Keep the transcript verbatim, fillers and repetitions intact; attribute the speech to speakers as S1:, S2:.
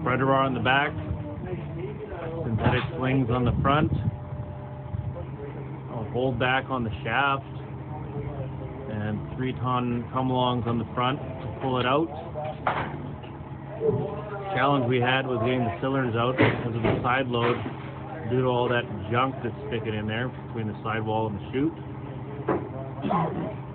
S1: spreader bar on the back, synthetic slings on the front, a hold back on the shaft, and three ton come-alongs on the front to pull it out. The challenge we had was getting the cylinders out because of the side load due to all that junk that's sticking in there between the sidewall and the chute.